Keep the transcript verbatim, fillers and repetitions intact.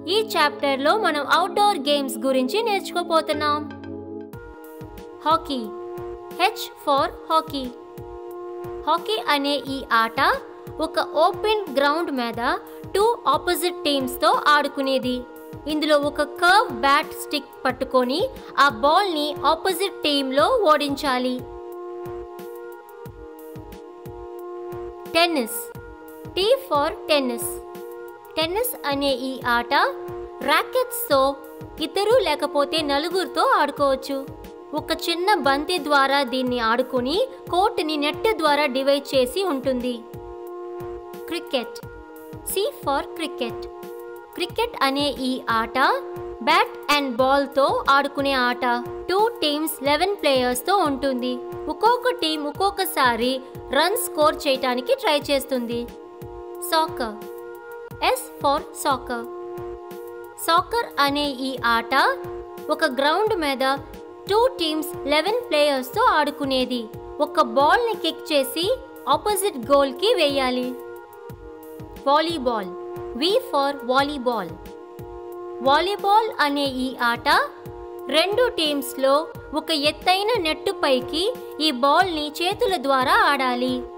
ఈ చాప్టర్ లో మనం అవుట్డోర్ గేమ్స్ గురించి నేర్చుకోబోతున్నాం. Hockey. H for hockey. Hockey అనే ఈ ఆట ఒక ఓపెన్ గ్రౌండ్ మీద టూ ఆపోజిట్ టీమ్స్ తో ఆడుకునేది. ఇందులో ఒక కర్వ్ బ్యాట్ స్టిక్ పట్టుకొని ఆ బాల్ ని ఆపోజిట్ టీమ్ లో ఓడించాలి. Tennis. T for tennis. Tennis అనే ఈ ఆట ర్యాకెట్స్ తో ఇద్దరు లేకపోతే నలుగురితో ఆడుకోవచ్చు. ఒక చిన్న బంతి ద్వారా దీన్ని ఆడుకొని కోర్టుని నెట్ ద్వారా డివైడ్ చేసి ఉంటుంది. Cricket. C for cricket. Cricket అనే ఈ ఆట బ్యాట్ అండ్ బాల్ తో ఆడుకునే ఆట. టూ టీమ్స్ లెవెన్ ప్లేయర్స్ తో ఉంటుంది. ఒక్కొక్క టీం ఒక్కొక్కసారి రన్ స్కోర్ చేయడానికి ట్రై చేస్తుంది. Soccer. S for soccer. Soccer అనే ఈ ఆట ఒక గ్రౌండ్ మీద టూ టీమ్స్ లెవెన్ ప్లేయర్స్ తో ఆడుకునేది. ఒక బాల్ ని కిక్ చేసి ఆపోజిట్ గోల్ కి వేయాలి. Volleyball. V for volleyball. Volleyball అనే ఈ ఆట రెండు టీమ్స్ లో ఒక ఎత్తైన నెట్టు పైకి ఈ బాల్ ని చేతుల ద్వారా ఆడాలి.